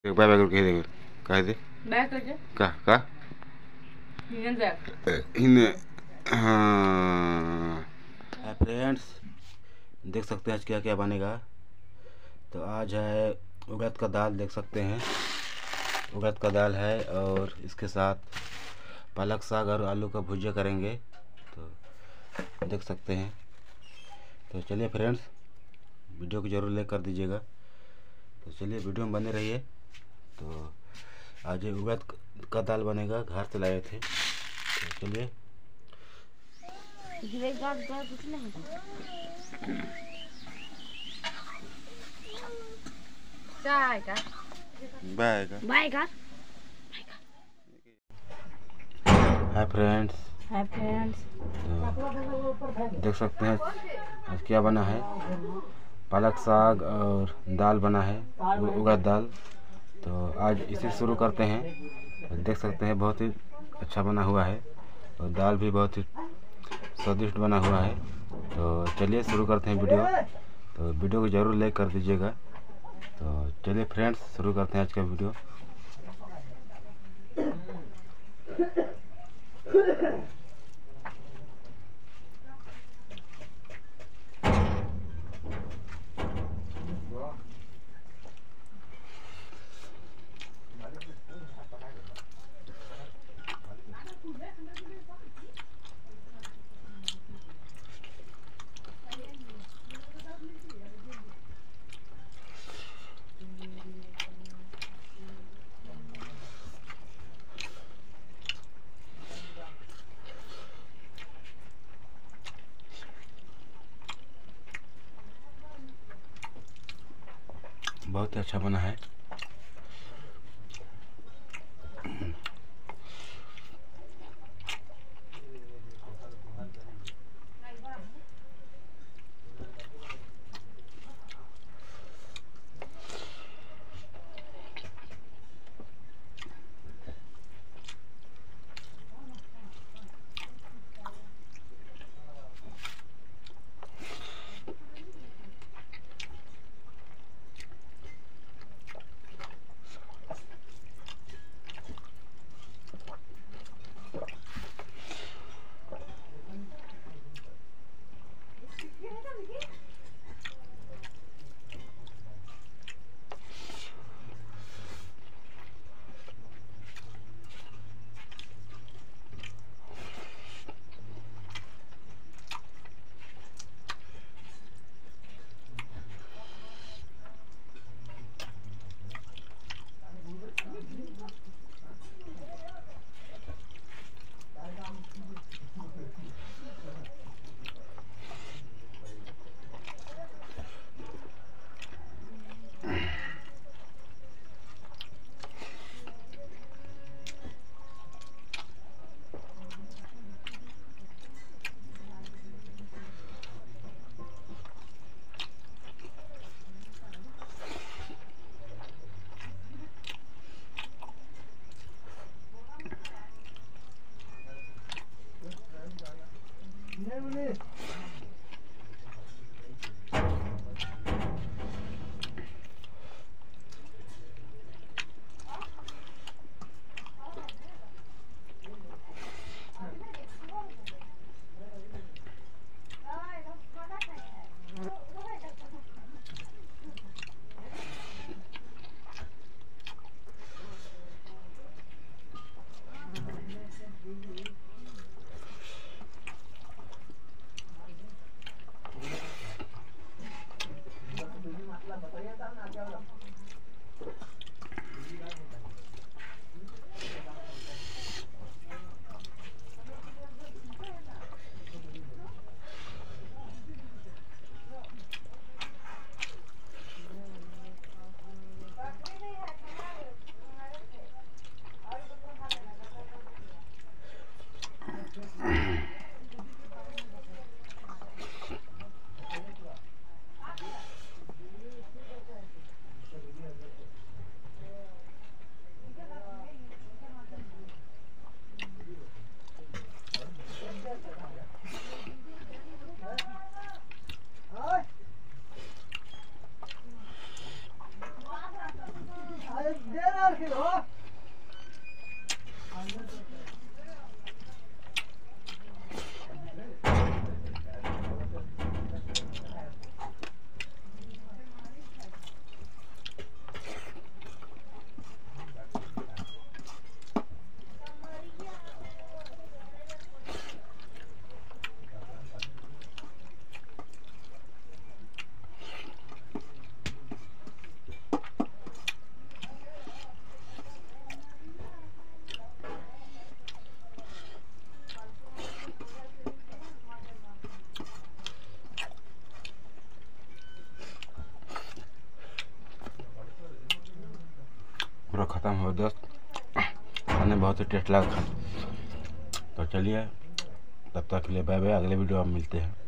Bye bye करके देखो काय ते बॅग करके का हिंगन बॅग इन हाँ फ्रेंड्स, देख सकते हैं आज क्या क्या बनेगा। तो आज है उड़द का दाल, देख सकते हैं उड़द का दाल है और इसके साथ पालक साग और आलू का भुजिया करेंगे। तो देख सकते हैं। तो चलिए फ्रेंड्स, वीडियो को ज़रूर लाइक कर दीजिएगा। तो चलिए वीडियो में बने रहिए। तो आज उड़द का दाल बनेगा, घर से लाए थे। तो चलिए bye bye. Hi friends, hi friends. देख सकते हैं आज क्या बना है। पालक साग और दाल बना है, उड़द दाल। तो आज इसे शुरू करते हैं। देख सकते हैं बहुत ही अच्छा बना हुआ है और दाल भी बहुत ही स्वादिष्ट बना हुआ है। तो चलिए शुरू करते हैं वीडियो। तो वीडियो को ज़रूर लाइक कर दीजिएगा। तो चलिए फ्रेंड्स, शुरू करते हैं आज का वीडियो। बहुत ही अच्छा बना है। पूरा ख़त्म हो दोस्त, खाने बहुत ही टेस्ट लगा। तो चलिए तब तक के लिए बाय बाय, अगले वीडियो में मिलते हैं।